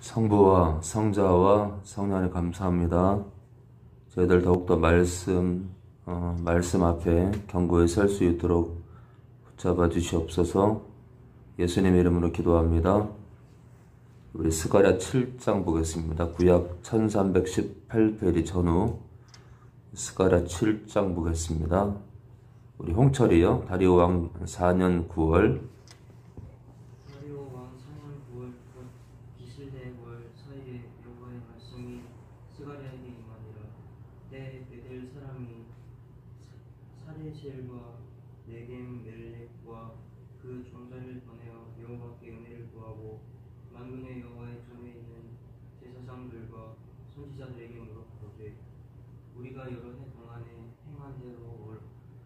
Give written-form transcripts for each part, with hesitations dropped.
성부와 성자와 성령에 감사합니다. 저희들 더욱더 말씀 앞에 견고히 설 수 있도록 붙잡아 주시옵소서. 예수님 이름으로 기도합니다. 우리 스가랴 7장 보겠습니다. 구약 1318페이지 전후 스가랴 7장 보겠습니다. 우리 홍철이요. 다리오 왕 4년 9월 사레셀과 네겜 멜렉과 그 종자를 보내어 여호와께 은혜를 구하고 만군의 여호와의 전에 있는 제사장들과 선지자들에게 물었거되 우리가 여러 해 동안에 행한 대로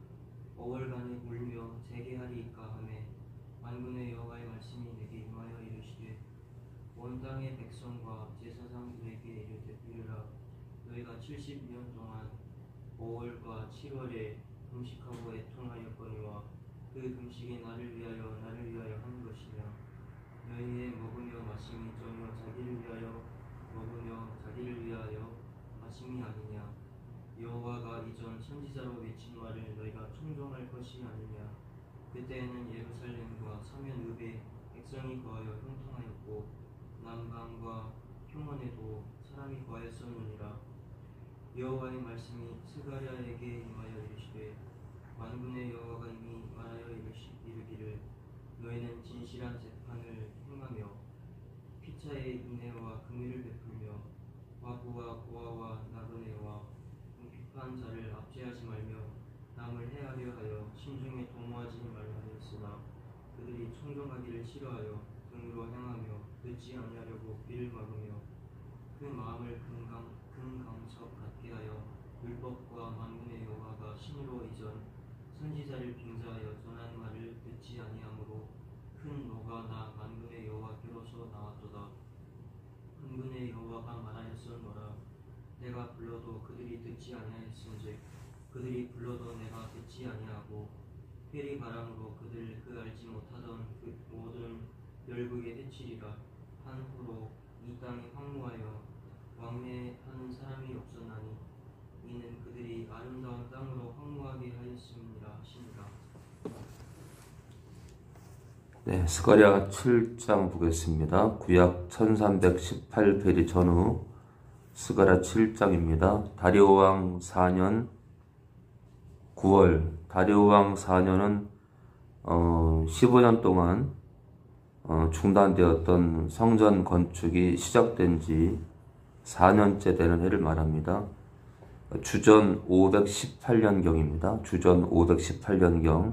어월간에 울며 재개하리이까 하매 만군의 여호와의 말씀이 내게 임하여 이르시되 온 땅의 백성과 제사장들에게 이르라 너희가 70년 동안 5월과 7월에 금식하고 애통하였거니와 그 금식이 나를 위하여 하는 것이며 너희의 먹으며 마심이 전혀 자기를 위하여 먹으며 자기를 위하여 마심이 아니냐. 여호와가 이전 선지자로 외친 말을 너희가 청종할 것이 아니냐. 그때에는 예루살렘과 서면읍에 백성이 거하여 형통하였고 남방과 평원에도 사람이 거하였었느니라. 여호와의 말씀이 스가랴에게 임하여 이르시되 만군의 여호와가 이미 말하여 이르기를 너희는 진실한 재판을 행하며 피차의 인애와 긍휼을 베풀며 과부와 고아와 나그네와 궁핍한 자를 압제하지 말며 남을 해하려 하여 신중에 도모하지 말라 하였으나 그들이 청종하기를 싫어하여 등으로 행하며 듣지 아니하려고 귀를 막으며 그 마음을 금강석 같게 하여 율법과 만군의 여호와가 신으로 이전 선지자를 빙자하여 전한 말을 듣지 아니하므로 큰 노가 나 만군의 여호와께로서 나왔도다. 만군의 여호와가 말하였으노라. 내가 불러도 그들이 듣지 아니하였은즉 그들이 불러도 내가 듣지 아니하고 회리 바람으로 그들 그 알지 못하던 그 모든 열국에 해치리라. 한 후로 이 땅이 황무하여 왕래하는 사람이 없었나니 이는 그들이 아름다운 땅으로 황무하게 하였음이라 하시니라. 네, 스가랴 7장 보겠습니다. 구약 1318페이지 전후 스가랴 7장입니다. 다리오 왕 4년 9월 다리오 왕 4년은 15년 동안 중단되었던 성전 건축이 시작된 지 4년째 되는 해를 말합니다. 주전 518년경입니다. 주전 518년경.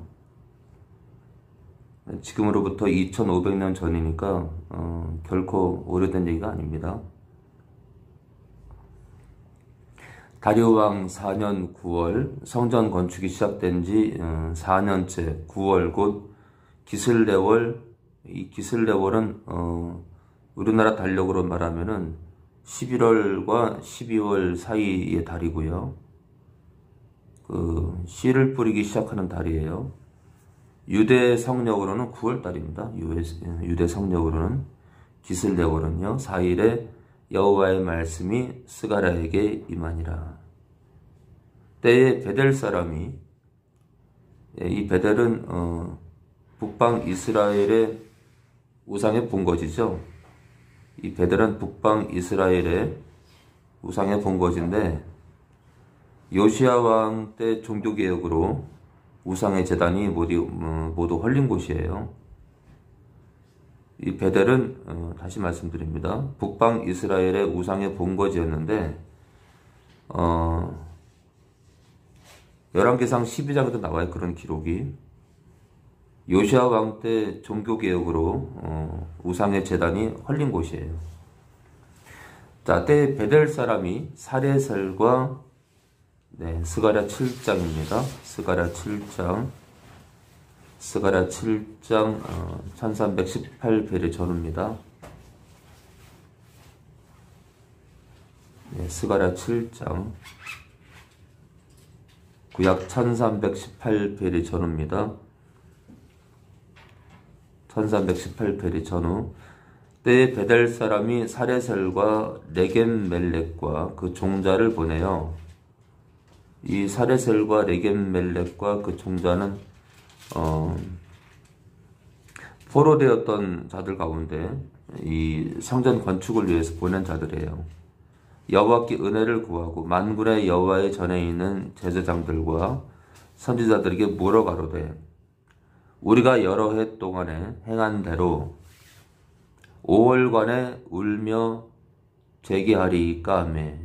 지금으로부터 2500년 전이니까 결코 오래된 얘기가 아닙니다. 다리오 왕 4년 9월 성전 건축이 시작된 지 4년째 9월 곧 기슬레월. 이 기슬레월은 우리나라 달력으로 말하면은 11월과 12월 사이의 달이고요. 씨를 뿌리기 시작하는 달이에요. 유대 성력으로는 9월 달입니다. 유대 성력으로는 기슬레월은요. 4일에 여호와의 말씀이 스가랴에게 임하니라. 때에 베델 사람이 이 베델은 북방 이스라엘의 우상의 본거지죠. 이 베델은 북방 이스라엘의 우상의 본거지인데 요시야 왕 때 종교개혁으로 우상의 제단이 모두 헐린 곳이에요. 이 베델은 다시 말씀드립니다. 북방 이스라엘의 우상의 본거지였는데 열왕기상 12장에도 나와요. 그런 기록이. 요시야 왕 때 종교개혁으로 우상의 제단이 헐린 곳이에요. 자, 때 베델 사람이 사레셀과 스가랴 7장입니다. 스가랴 7장 1318페이지 전후입니다. 스가랴 7장 구약 1318페이지 전후입니다. 1318페이지 전후. 때에 베델 사람이 사레셀과 레겜멜렉과 그 종자를 보내요. 이 사레셀과 레겜멜렉과 그 종자는 포로되었던 자들 가운데 이 성전 건축을 위해서 보낸 자들이에요. 여호와께 은혜를 구하고 만군의 여호와의 전에 있는 제사장들과 선지자들에게 물어가로되 우리가 여러 해 동안에 행한 대로 5월간에 울며 제기하리까 하매.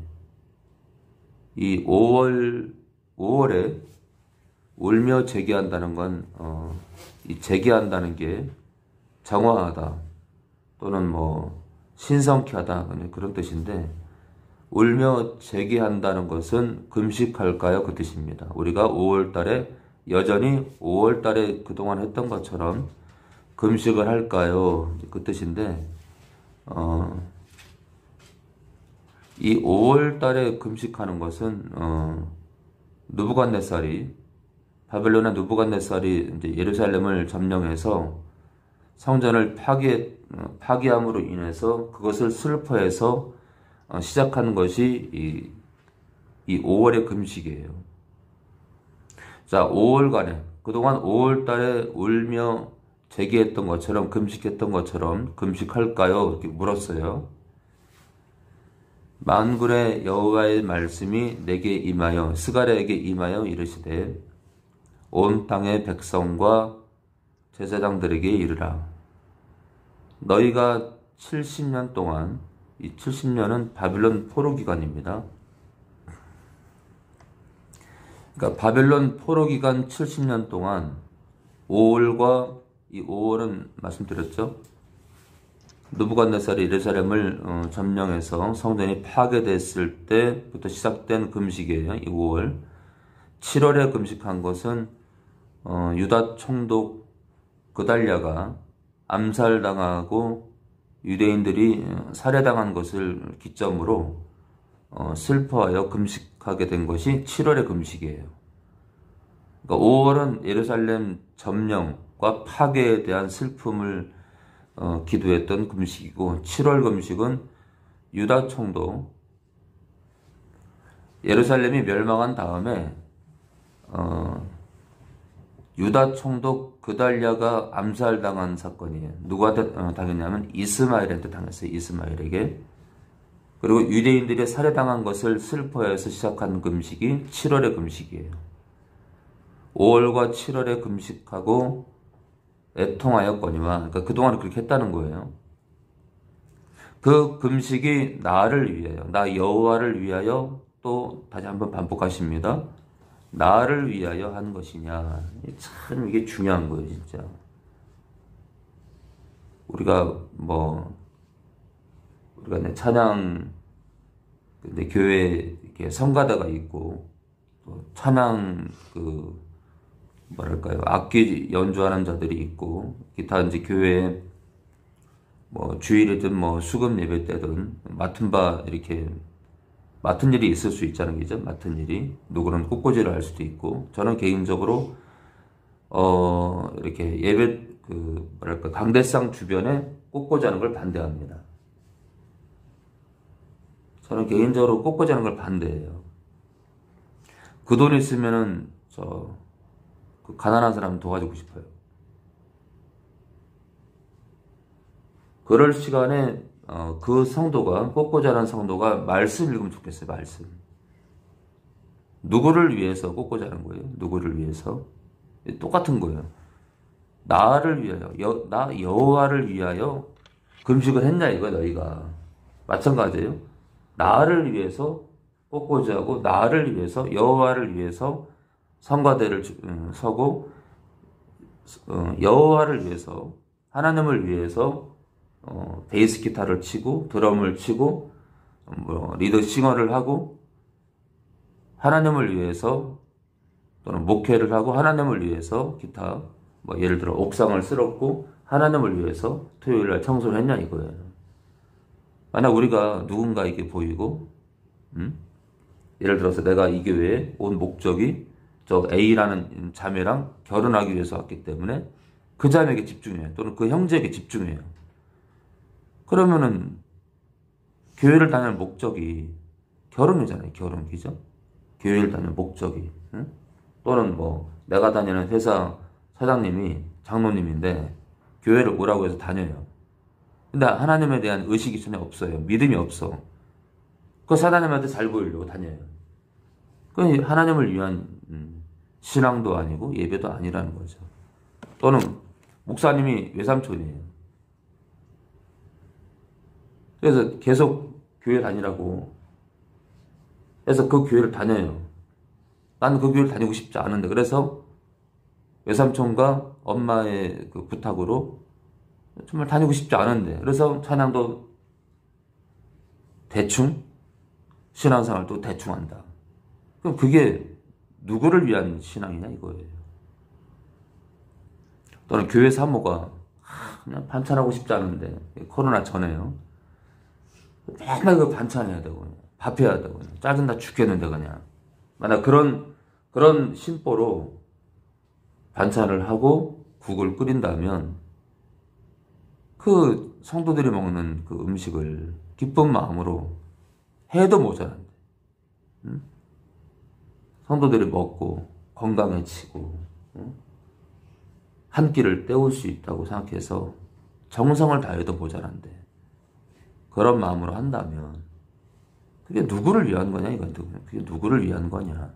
이 5월에 울며 제기한다는 건 이 제기한다는 게 정화하다 또는 뭐 신성케 하다 그런 뜻인데, 울며 제기한다는 것은 금식할까요? 그 뜻입니다. 우리가 5월 달에 여전히 5월 달에 그동안 했던 것처럼 금식을 할까요? 그 뜻인데, 이 5월 달에 금식하는 것은 느부갓네살이, 바벨론의 느부갓네살이 이제 예루살렘을 점령해서 성전을 파기함으로 인해서 그것을 슬퍼해서 시작하는 것이 이 5월의 금식이에요. 자, 5월간에 그동안 5월 달에 울며 제기했던 것처럼 금식했던 것처럼 금식할까요? 이렇게 물었어요. 만군의 여호와의 말씀이 내게 임하여 스가랴에게 임하여 이르시되 온 땅의 백성과 제사장들에게 이르라. 너희가 70년 동안, 이 70년은 바빌론 포로 기간입니다. 그러니까 바벨론 포로 기간 70년 동안 5월과 이 5월은 말씀드렸죠. 느부갓네살이 예루살렘을 점령해서 성전이 파괴됐을 때부터 시작된 금식이에요. 이 5월. 7월에 금식한 것은 유다 총독 그달랴가 암살당하고 유대인들이 살해당한 것을 기점으로 슬퍼하여 금식하게 된 것이 7월의 금식이에요. 그러니까 5월은 예루살렘 점령과 파괴에 대한 슬픔을 기도했던 금식이고, 7월 금식은 유다 총독, 예루살렘이 멸망한 다음에 유다 총독 그달랴가 암살당한 사건이에요. 누구한테 당했냐면 이스마엘한테 당했어요. 이스마엘에게. 그리고 유대인들이 살해당한 것을 슬퍼해서 시작한 금식이 7월의 금식이에요. 5월과 7월에 금식하고 애통하였거니와, 그러니까 그동안 그렇게 했다는 거예요. 그 금식이 나를 위하여, 나 여호와를 위하여, 또 다시 한번 반복하십니다. 나를 위하여 한 것이냐. 참 이게 중요한 거예요, 진짜. 우리가 찬양, 근데 교회에 이렇게 성가대가 있고, 또 찬양 악기 연주하는 자들이 있고, 기타 이제 교회에 주일이든 수금 예배 때든 맡은 일이 있을 수 있잖아요. 그죠? 맡은 일이. 누구는 꽃꽂이를 할 수도 있고, 저는 개인적으로, 이렇게 예배, 강대상 주변에 꽃꽂이 하는 걸 반대합니다. 저는 개인적으로 꽃꽂이 하는 걸 반대해요. 그 돈 있으면은, 그 가난한 사람 도와주고 싶어요. 그럴 시간에 그 성도가, 꽃꽂이 하는 성도가 말씀 읽으면 좋겠어요. 말씀. 누구를 위해서 꽃꽂이 하는 거예요? 누구를 위해서? 똑같은 거예요. 나를 위하여, 나 여호와를 위하여 금식을 했냐 이거야. 너희가 마찬가지예요. 나를 위해서 꽃꽂이 하고, 나를 위해서, 여호와를 위해서 성가대를 서고, 여호와를 위해서, 하나님을 위해서 베이스 기타를 치고, 드럼을 치고, 리더 싱어를 하고, 하나님을 위해서, 또는 목회를 하고, 하나님을 위해서 기타, 예를 들어 옥상을 쓸었고, 하나님을 위해서 토요일날 청소를 했냐 이거예요. 만약 우리가 누군가에게 보이고, 예를 들어서 내가 이 교회에 온 목적이 저 A라는 자매랑 결혼하기 위해서 왔기 때문에 그 자매에게 집중해요. 또는 그 형제에게 집중해요. 그러면은 교회를 다니는 목적이 결혼이잖아요. 결혼, 그죠? 교회를 다니는 목적이. 응? 또는 뭐 내가 다니는 회사 사장님이 장로님인데 교회를 오라고 해서 다녀요. 근데 하나님에 대한 의식이 전혀 없어요. 믿음이 없어. 그 사장님한테 잘 보이려고 다녀요. 그 하나님을 위한 신앙도 아니고 예배도 아니라는 거죠. 또는 목사님이 외삼촌이에요. 그래서 계속 교회 다니라고 해서 그 교회를 다녀요. 나는 그 교회를 다니고 싶지 않은데 그래서 외삼촌과 엄마의 그 부탁으로 정말 다니고 싶지 않은데 그래서 찬양도 대충 신앙생활도 대충 한다. 그럼 그게 누구를 위한 신앙이냐 이거예요. 또는 교회 사모가 그냥 반찬하고 싶지 않은데 코로나 전에요. 맨날 그 반찬해야 되고 밥 해야 되고 짜증나 죽겠는데 그냥 만약 그런 심보로 반찬을 하고 국을 끓인다면 그 성도들이 먹는 그 음식을 기쁜 마음으로 해도 모자란데 성도들이 먹고 건강해지고 한 끼를 때울 수 있다고 생각해서 정성을 다해도 모자란데 그런 마음으로 한다면 그게 누구를 위한 거냐 이건 그게 누구를 위한 거냐.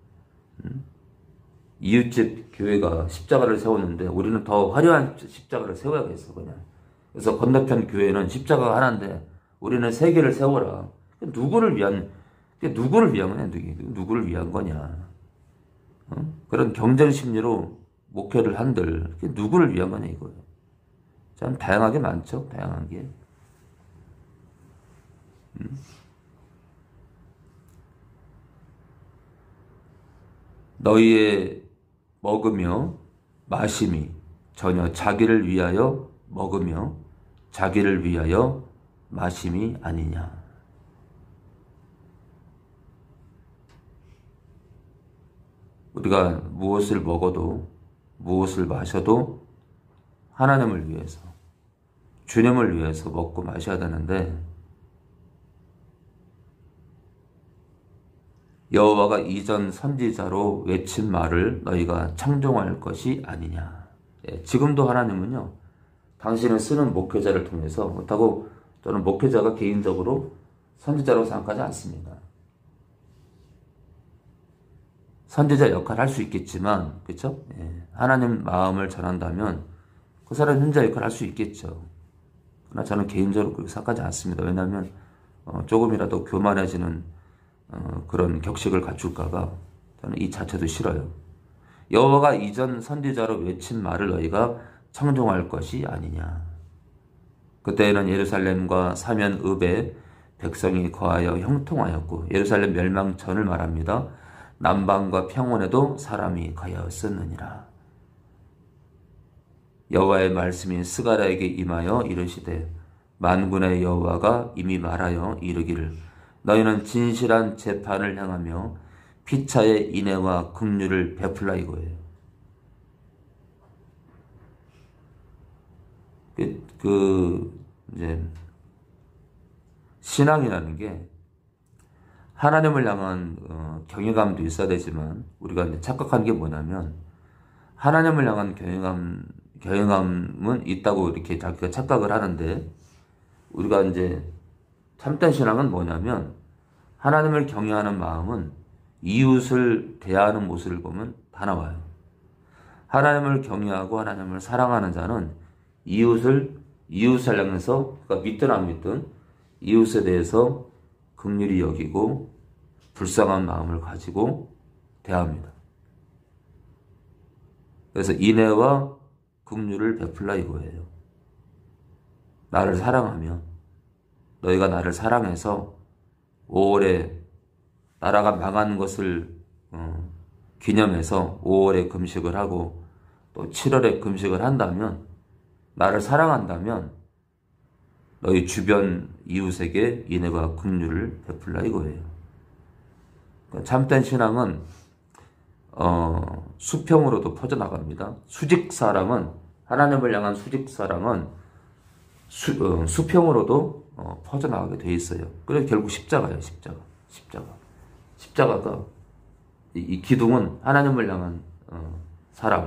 이웃집 교회가 십자가를 세웠는데 우리는 더 화려한 십자가를 세워야겠어 그냥. 그래서 건너편 교회는 십자가가 하나인데 우리는 세 개를 세워라. 누구를 위한 거냐? 누구를 위한 거냐? 그런 경쟁 심리로 목회를 한들 그게 누구를 위한 거냐 이거예요. 참 다양하게 많죠. 다양한 게. 너희의 먹으며 마심이 전혀 자기를 위하여 먹으며 자기를 위하여 마심이 아니냐. 우리가 무엇을 먹어도 무엇을 마셔도 하나님을 위해서 주님을 위해서 먹고 마셔야 되는데 여호와가 이전 선지자로 외친 말을 너희가 청종할 것이 아니냐. 예, 지금도 하나님은요. 당신을 쓰는 목회자를 통해서 그렇다고 저는 목회자가 개인적으로 선지자라고 생각하지 않습니다. 선지자 역할을 할 수 있겠지만 그렇죠? 예, 하나님 마음을 전한다면 그 사람 혼자 역할을 할 수 있겠죠. 그러나 저는 개인적으로 그렇게 생각하지 않습니다. 왜냐하면 조금이라도 교만해지는 그런 격식을 갖출까봐 저는 이 자체도 싫어요. 여호와가 이전 선지자로 외친 말을 너희가 청종할 것이 아니냐. 그때에는 예루살렘과 사면읍에 백성이 거하여 형통하였고 예루살렘 멸망 전을 말합니다. 남방과 평원에도 사람이 거하였었느니라. 여호와의 말씀이 스가랴에게 임하여 이르시되 만군의 여호와가 이미 말하여 이르기를 너희는 진실한 재판을 향하며 피차의 인애와 긍휼을 베풀라 이거예요. 이제 신앙이라는 게 하나님을 향한 경외감도 있어야 되지만 우리가 이제 착각하는 게 뭐냐면 하나님을 향한 경외감은 있다고 이렇게 자기가 착각을 하는데 우리가 이제 참된 신앙은 뭐냐면 하나님을 경외하는 마음은 이웃을 대하는 모습을 보면 다 나와요. 하나님을 경외하고 하나님을 사랑하는 자는 이웃을 향해서 그러니까 믿든 안 믿든 이웃에 대해서 긍휼히 여기고 불쌍한 마음을 가지고 대합니다. 그래서 인애와 긍휼을 베풀라 이거예요. 나를 사랑하면 너희가 나를 사랑해서 5월에 나라가 망한 것을 기념해서 5월에 금식을 하고 또 7월에 금식을 한다면 나를 사랑한다면 너희 주변 이웃에게 인애와 긍휼을 베풀라 이거예요. 그러니까 참된 신앙은 수평으로도 퍼져나갑니다. 수직사랑은 하나님을 향한 수직사랑은 수평으로도 퍼져나가게 돼 있어요. 그래서 결국 십자가예요. 십자가가 이 기둥은 하나님을 향한 사랑,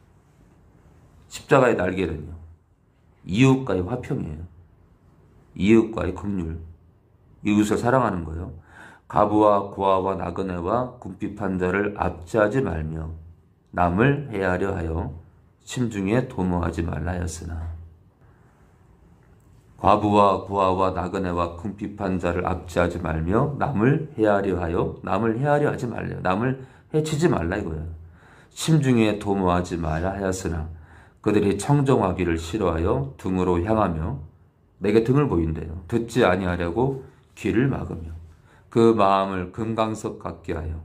십자가의 날개는요 이웃과의 화평이에요. 이웃과의 긍휼, 이웃을 사랑하는 거예요. 과부와 고아와 나그네와 궁핍한 자를 압제하지 말며 남을 해하려 하여 심중에 도모하지 말라 하였으나, 과부와 고아와 나그네와 궁핍한 자를 압제하지 말며 남을 해하려 하지 말래요. 남을 해치지 말라 이거예요. 심중에 도모하지 말라 하였으나 그들이 청정하기를 싫어하여 등으로 향하며 내게 등을 보인대요. 듣지 아니하려고 귀를 막으며 그 마음을 금강석 같게 하여.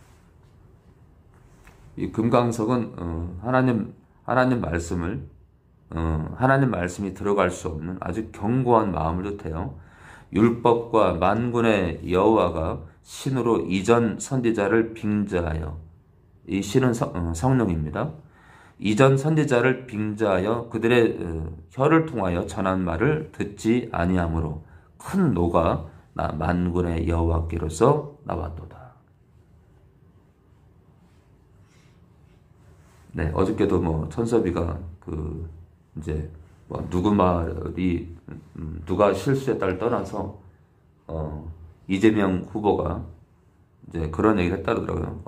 이 금강석은 하나님 말씀이 들어갈 수 없는 아주 견고한 마음을 뜻해요. 율법과 만군의 여호와가 신으로 이전 선지자를 빙자하여, 이 신은 성령입니다. 이전 선지자를 빙자하여 그들의 혀를 통하여 전한 말을 듣지 아니하므로 큰 노가 나 만군의 여호와께로서 나왔도다. 네, 어저께도 천섭이가 이제 누구 말이 누가 실수에 따라 떠나서 이재명 후보가 이제 그런 얘기를 했다 그러더라고요.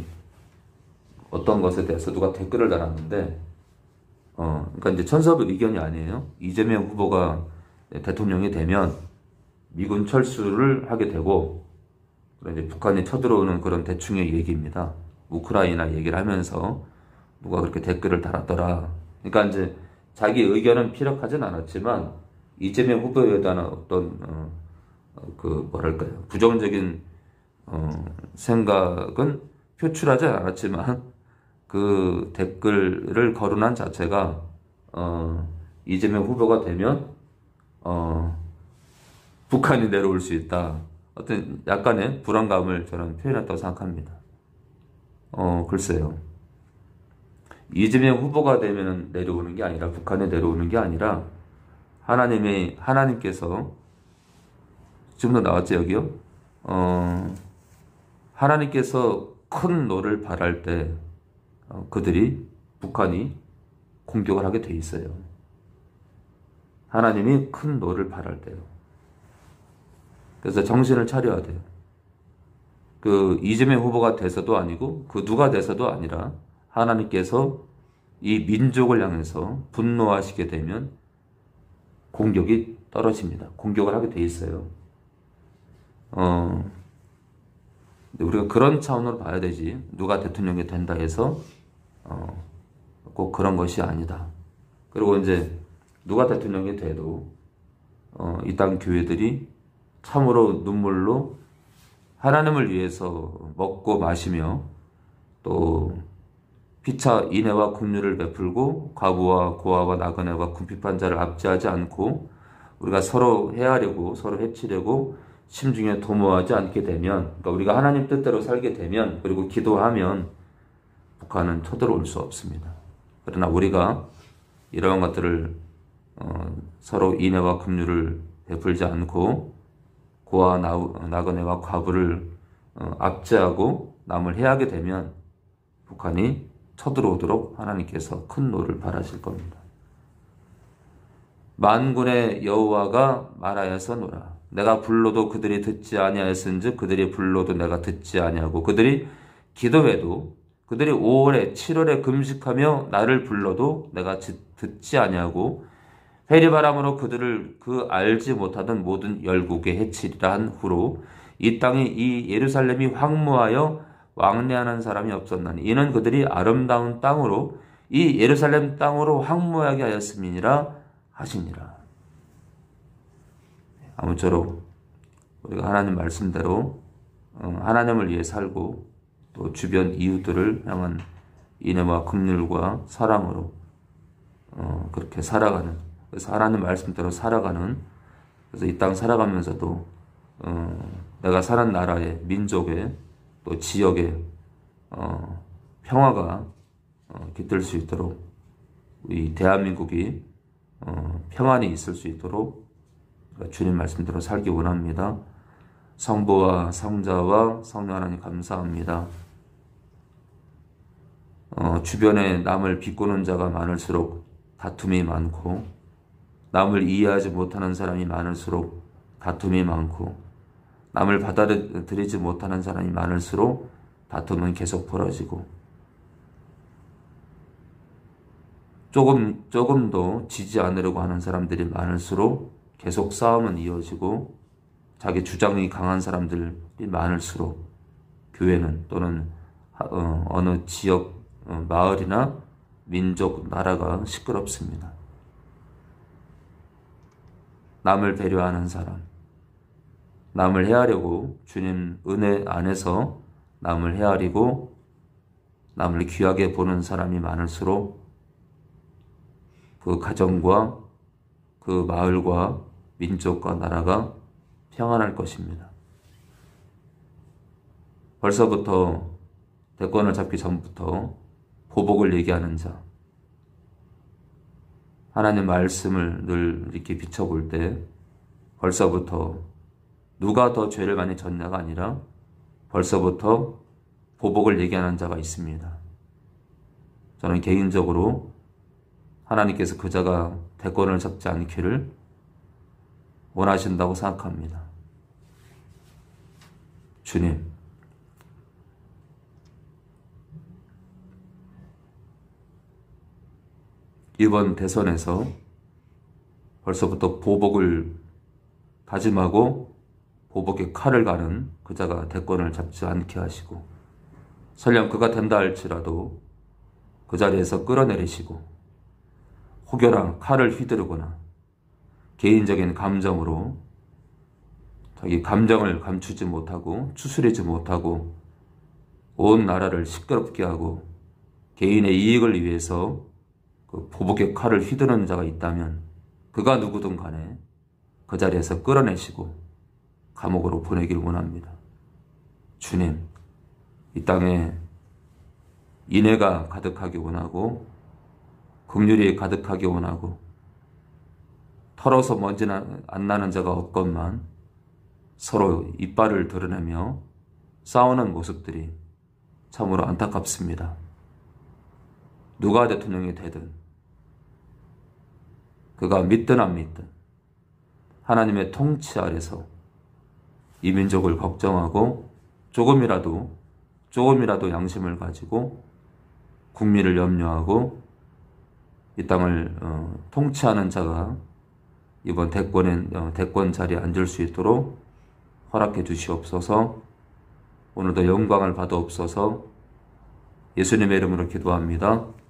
어떤 것에 대해서 누가 댓글을 달았는데 그러니까 이제 천섭의 의견이 아니에요. 이재명 후보가 대통령이 되면 미군 철수를 하게 되고 이제 북한이 쳐들어오는 그런 대충의 얘기입니다. 우크라이나 얘기를 하면서 누가 그렇게 댓글을 달았더라. 그러니까 이제 자기 의견은 피력하진 않았지만 이재명 후보에 대한 어떤 부정적인 생각은 표출하지 않았지만 그 댓글을 거론한 자체가 이재명 후보가 되면 북한이 내려올 수 있다. 어떤 약간의 불안감을 저는 표현했다고 생각합니다. 글쎄요. 이재명 후보가 되면 내려오는 게 아니라, 북한에 내려오는 게 아니라, 하나님께서, 지금도 나왔죠, 여기요? 하나님께서 큰 노를 발할 때, 북한이 공격을 하게 돼 있어요. 하나님이 큰 노를 발할 때요. 그래서 정신을 차려야 돼요. 이재명 후보가 돼서도 아니고, 누가 돼서도 아니라, 하나님께서 이 민족을 향해서 분노하시게 되면 공격이 떨어집니다. 공격을 하게 돼 있어요. 우리가 그런 차원으로 봐야 되지, 누가 대통령이 된다 해서 꼭 그런 것이 아니다. 그리고 이제 누가 대통령이 돼도 이 땅 교회들이 참으로 눈물로 하나님을 위해서 먹고 마시며 또 피차 인애와 긍휼을 베풀고 과부와 고아와 나그네와 궁핍한 자를 압제하지 않고 우리가 서로 해하려고, 서로 해치려고 심중에 도모하지 않게 되면, 그러니까 우리가 하나님 뜻대로 살게 되면, 그리고 기도하면 북한은 쳐들어올 수 없습니다. 그러나 우리가 이러한 것들을 서로 인애와 긍휼을 베풀지 않고 고아 나그네와 과부를 압제하고 남을 해하게 되면 북한이 쳐들어오도록 하나님께서 큰 노를 발하실 겁니다. 만군의 여호와가 말하여서노라. 내가 불러도 그들이 듣지 아니하였은즉 그들이 불러도 내가 듣지 아니하고 그들이 기도해도, 그들이 5월에 7월에 금식하며 나를 불러도 내가 듣지 아니하고 회리바람으로 그들을 알지 못하던 모든 열국에 해치리라 한 후로 이 땅이, 이 예루살렘이 황무하여 왕래하는 사람이 없었나니 이는 그들이 아름다운 땅으로, 이 예루살렘 땅으로 황무하게 하였음이니라 하시니라. 아무쪼록 우리가 하나님 말씀대로 하나님을 위해 살고 또 주변 이웃들을 향한 인애와 긍휼과 사랑으로 그렇게 살아가는, 그래서 하나님 말씀대로 살아가는, 그래서 이 땅 살아가면서도 내가 사는 나라의, 민족의, 또 지역의 평화가 깃들 수 있도록 이 대한민국이 평안이 있을 수 있도록 주님 말씀대로 살기 원합니다. 성부와 성자와 성령 하나님 감사합니다. 주변에 남을 비꼬는 자가 많을수록 다툼이 많고, 남을 이해하지 못하는 사람이 많을수록 다툼이 많고, 남을 받아들이지 못하는 사람이 많을수록 다툼은 계속 벌어지고, 조금도 지지 않으려고 하는 사람들이 많을수록 계속 싸움은 이어지고, 자기 주장이 강한 사람들이 많을수록 교회는 또는 어느 지역, 마을이나 민족, 나라가 시끄럽습니다. 남을 배려하는 사람, 남을 헤아리고 주님 은혜 안에서 남을 헤아리고 남을 귀하게 보는 사람이 많을수록 그 가정과 그 마을과 민족과 나라가 평안할 것입니다. 벌써부터 대권을 잡기 전부터 보복을 얘기하는 자, 하나님 말씀을 늘 이렇게 비춰볼 때 벌써부터 누가 더 죄를 많이 졌냐가 아니라 벌써부터 보복을 얘기하는 자가 있습니다. 저는 개인적으로 하나님께서 그 자가 대권을 잡지 않기를 원하신다고 생각합니다. 주님, 이번 대선에서 벌써부터 보복을 다짐하고 보복의 칼을 가는 그 자가 대권을 잡지 않게 하시고, 설령 그가 된다 할지라도 그 자리에서 끌어내리시고, 혹여나 칼을 휘두르거나 개인적인 감정으로 자기 감정을 감추지 못하고 추스리지 못하고 온 나라를 시끄럽게 하고 개인의 이익을 위해서 그 보복의 칼을 휘두르는 자가 있다면 그가 누구든 간에 그 자리에서 끌어내시고 감옥으로 보내길 원합니다. 주님, 이 땅에 인애가 가득하기 원하고 긍휼이 가득하기 원하고 털어서 먼지 안 나는 자가 없건만 서로 이빨을 드러내며 싸우는 모습들이 참으로 안타깝습니다. 누가 대통령이 되든 그가 믿든 안 믿든 하나님의 통치 아래서 이 민족을 걱정하고 조금이라도 양심을 가지고 국민을 염려하고 이 땅을 통치하는 자가 이번 대권 자리에 앉을 수 있도록 허락해 주시옵소서. 오늘도 영광을 받아옵소서. 예수님의 이름으로 기도합니다.